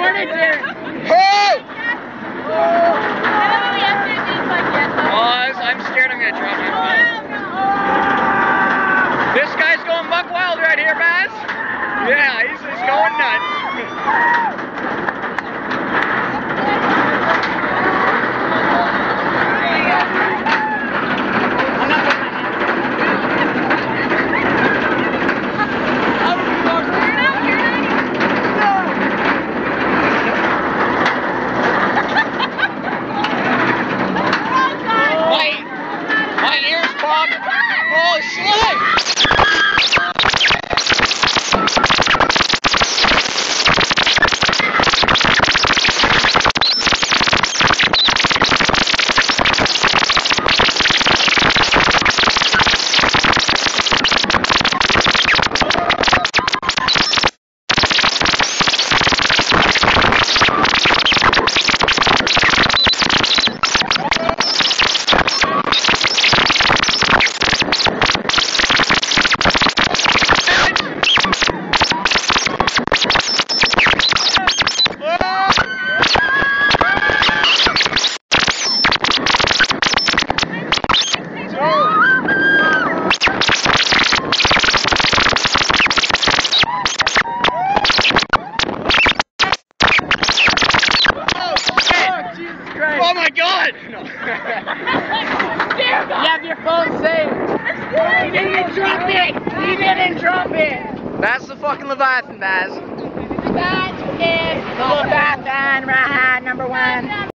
morning, Derek. Hey! I'm scared I'm gonna drop my phone. This guy's going buck wild right here, Baz. Yeah, he's going nuts. My ears popped. Oh, shit! Oh my God! No. You have your phone saved. He didn't drop it. He didn't drop it. That's the fucking leviathan, Baz. That is the leviathan, number one.